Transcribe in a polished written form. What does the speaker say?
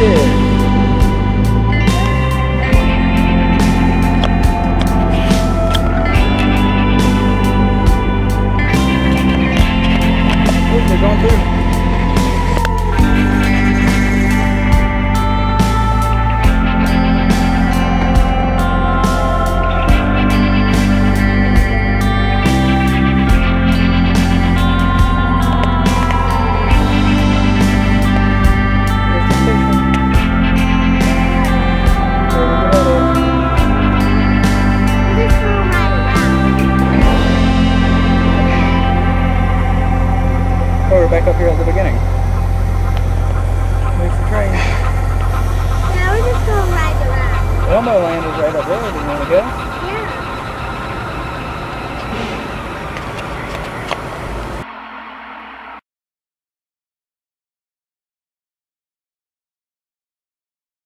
did. Oh, they're going through. Oh, we're back up here at the beginning. There's the train. Yeah, we're just going right around. Elmo Land is right up there. Do you want to go?